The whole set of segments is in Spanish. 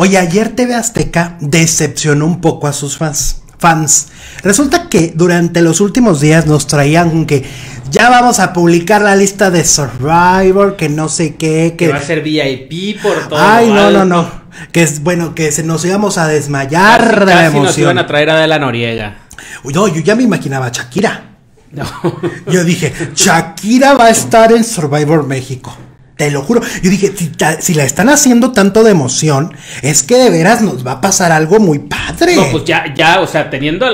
Oye, ayer TV Azteca decepcionó un poco a sus fans. Resulta que durante los últimos días nos traían que ya vamos a publicar la lista de Survivor, que no sé qué, que va a ser VIP por todo. Ay, no. Que es bueno, que se nos íbamos a desmayar casi de la emoción. Nos iban a traer a Adela Noriega. No, yo ya me imaginaba a Shakira. No. Yo dije, Shakira va a estar en Survivor México. Te lo juro. Yo dije, si la están haciendo tanto de emoción, es que de veras nos va a pasar algo muy padre. No, pues ya, o sea, teniendo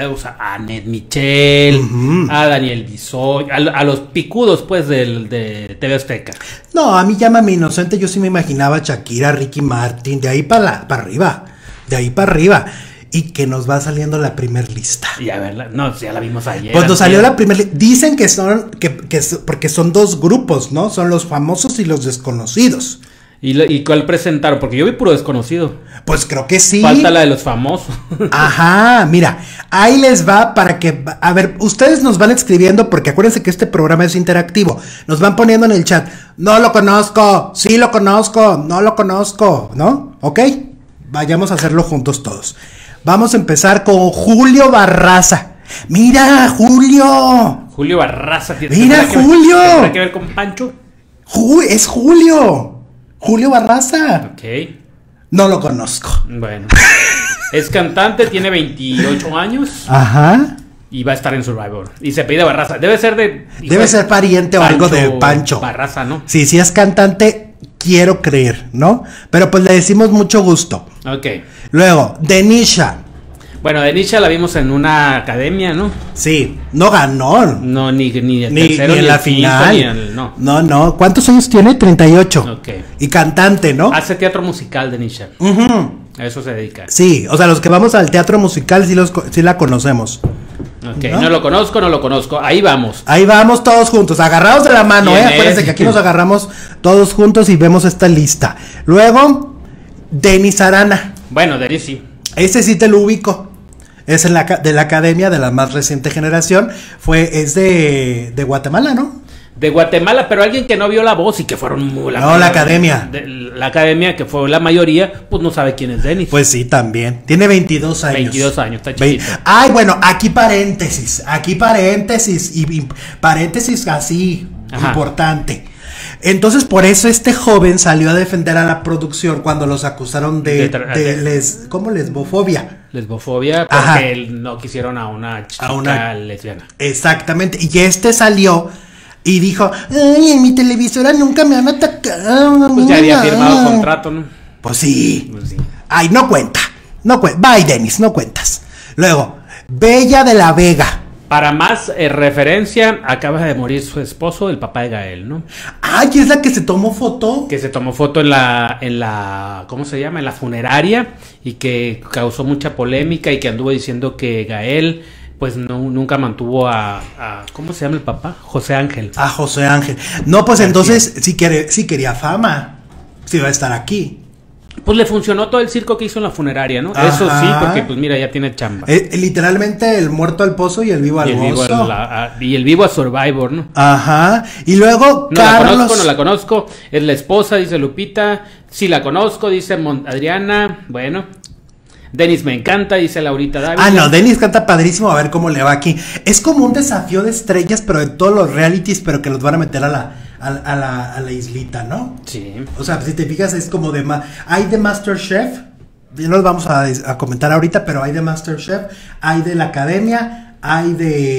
a Ned Michel, a Daniel Bisoy, a los picudos, pues, de TV Azteca. No, a mí llámame inocente, yo sí me imaginaba a Shakira, Ricky Martin, de ahí para arriba. De ahí para arriba. Y que nos va saliendo la primer lista. Y a verla, no, ya la vimos ayer. Pues nos salió la primer lista. Dicen que son, porque son dos grupos, ¿no? Son los famosos y los desconocidos. ¿Y cuál presentaron? Porque yo vi puro desconocido. Pues creo que sí. Falta la de los famosos. Ajá, mira, ahí les va para que, a ver, ustedes nos van escribiendo, porque acuérdense que este programa es interactivo. Nos van poniendo en el chat, no lo conozco, sí lo conozco, no lo conozco, ¿no? ¿Ok? Vayamos a hacerlo juntos todos. Vamos a empezar con Julio Barraza. Mira, Julio. Julio Barraza. Mira, Julio. ¿Tendrá que ver con Pancho? Es Julio. Julio Barraza. Ok. No lo conozco. Bueno. Es cantante, tiene 28 años. Ajá. Y va a estar en Survivor. Y se pide Barraza. Debe ser pariente o algo de Pancho. Barraza, ¿no? Sí, si es cantante, quiero creer, ¿no? Pero pues le decimos mucho gusto. Ok. Luego, Denisha. Bueno, Denisha la vimos en una academia, ¿no? Sí, no ganó. No, ni el ni tercero, en la final. No. ¿Cuántos años tiene? 38. Ok. Y cantante, ¿no? Hace teatro musical, Denisha. A eso se dedica. Sí, o sea, los que vamos al teatro musical sí la conocemos. Ok, no lo conozco. Ahí vamos. Ahí vamos todos juntos, agarrados de la mano, Acuérdense que aquí nos agarramos todos juntos y vemos esta lista. Luego, Denis Arana. Bueno, Denis sí. Ese sí te lo ubico. Es de la academia de la más reciente generación. Es de Guatemala, ¿no? De Guatemala, pero alguien que no vio La Voz y que fueron la academia. La academia, que fue la mayoría, pues no sabe quién es Denis. Pues sí, también. Tiene 22 años. 22 años, está chiquito. Ay, bueno, aquí paréntesis y paréntesis así, ajá, importante. Entonces, por eso este joven salió a defender a la producción cuando los acusaron ¿cómo? Lesbofobia. Lesbofobia, porque no quisieron a una chica lesbiana. Exactamente, y este salió y dijo, ay, en mi televisora nunca me han atacado. Pues ya había firmado contrato, ¿no? Pues sí. Ay, no cuenta. Bye, Denis, no cuentas. Luego, Bella de la Vega. Para más referencia, acaba de morir su esposo, el papá de Gael, ¿no? Ay, ¿es la que se tomó foto? Que se tomó foto en la ¿cómo se llama? En la funeraria, y que causó mucha polémica y que anduvo diciendo que Gael pues nunca mantuvo a ¿cómo se llama el papá? José Ángel. A José Ángel. No, pues entonces sí quería fama. Sí va a estar aquí. Pues le funcionó todo el circo que hizo en la funeraria, ¿no? Ajá. Eso sí, porque pues mira, ya tiene chamba. Literalmente el muerto al pozo y el vivo al gozo. Y el vivo a Survivor, ¿no? Ajá. Y luego No la conozco. Es la esposa, dice Lupita. Sí la conozco, dice Adriana. Bueno. Denis me encanta, dice Laurita David. Ah, no, Denis canta padrísimo, a ver cómo le va aquí. Es como un desafío de estrellas, pero de todos los realities, pero que los van a meter a la islita, ¿no? Sí. O sea, si te fijas, es como hay de MasterChef, no los vamos a comentar ahorita, pero hay de MasterChef, hay de la academia, hay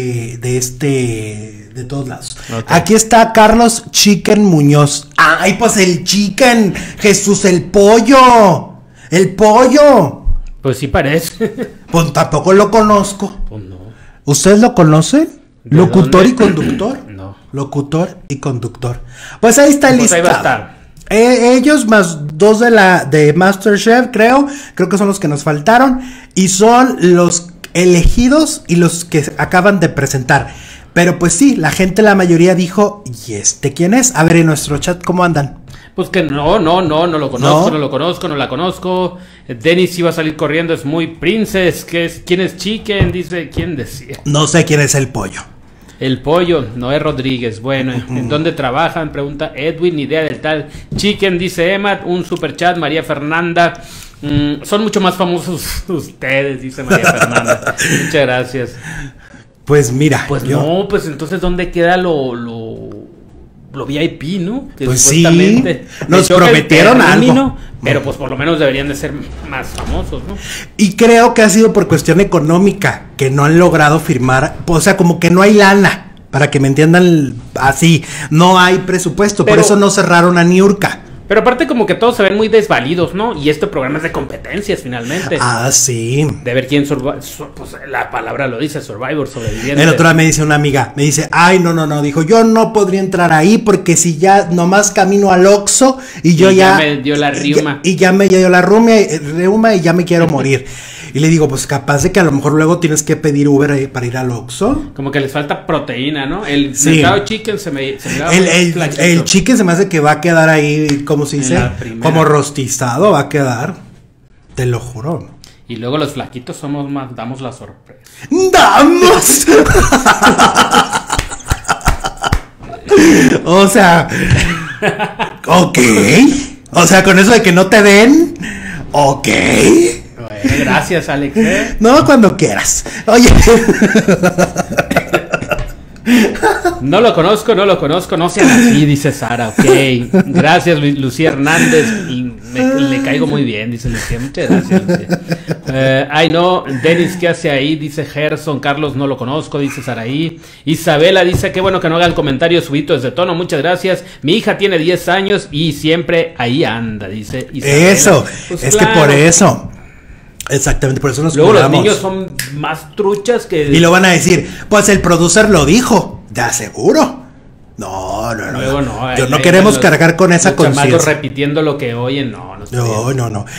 de todos lados. Okay. Aquí está Carlos Chicken Muñoz. Ay, pues el Chicken, Jesús, el pollo. Pues sí parece. Pues tampoco lo conozco. Pues no. ¿Ustedes lo conocen? ¿Locutor y conductor? No. Locutor y conductor. Pues ahí está lista. Ahí va a estar. Ellos más dos de MasterChef, creo que son los que nos faltaron. Y son los elegidos y los que acaban de presentar. Pero pues sí, la mayoría dijo, ¿y este quién es? A ver, en nuestro chat, ¿cómo andan? Pues que no lo conozco, no la conozco. Denis iba a salir corriendo, es muy princess. ¿Quién es Chicken? Dice, ¿quién decía? No sé quién es el pollo. El pollo, Noé Rodríguez. Bueno, ¿en dónde trabajan? Pregunta Edwin, idea del tal Chicken, dice Emma. Un super chat, María Fernanda. Son mucho más famosos ustedes, dice María Fernanda. Muchas gracias. Pues mira. Pues no, pues entonces ¿dónde queda lo VIP, ¿no? Que pues sí, nos prometieron algo. Pero pues por lo menos deberían de ser más famosos, ¿no? Y creo que ha sido por cuestión económica, que no han logrado firmar, o sea, como que no hay lana, para que me entiendan así, no hay presupuesto, por eso no cerraron a Niurka. Pero aparte como que todos se ven muy desvalidos, ¿no? Y este programa es de competencias finalmente. Ah, sí. De ver quién pues la palabra lo dice, Survivor, sobreviviente. El otro día me dice una amiga, me dice, ay, no, dijo, yo no podría entrar ahí porque si ya nomás camino al Oxxo y yo ya me dio la riuma. Y ya me dio la reuma y ya me quiero morir. Y le digo, pues capaz de que a lo mejor luego tienes que pedir Uber para ir al Oxxo. Como que les falta proteína, ¿no? El sí. mercado chicken se me el chicken se me hace que va a quedar ahí, ¿cómo se dice? Como rostizado va a quedar. Te lo juro. Y luego los flaquitos damos la sorpresa. ¡Damos! O sea, ok. O sea, con eso de que no te den, ok. Gracias, Alex. No, cuando quieras. Oye. No lo conozco, no sean así, dice Sara, ok. Gracias, Lucía Hernández. Le caigo muy bien, dice Lucía. Muchas gracias, Lucía. Ay, no, Denis, ¿qué hace ahí? Dice Gerson. Carlos, no lo conozco, dice Saraí. Isabela dice, qué bueno que no hagan comentarios subidos de tono, muchas gracias. Mi hija tiene 10 años y siempre ahí anda, dice Isabela. Eso, pues es claro. Que por eso. Exactamente, por eso nos luego colgamos. Los niños son más truchas que... Y lo van a decir, pues el producer lo dijo, ya seguro. No. Luego no, no queremos cargar con esa conciencia. Repitiendo lo que oyen, no.